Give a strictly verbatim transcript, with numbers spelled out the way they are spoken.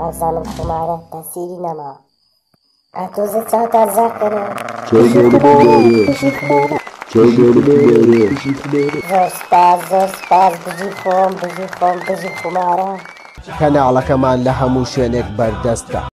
ئازانم خۆمارە تەسیری نەما ئەتۆزە چاوتا زاکەنەوە زۆر سپاس زۆر سپاس بژی خۆم بژی خۆم بژی خۆمارە کەناڵەکەمان لە هەموو شوێنێک بەردەستە.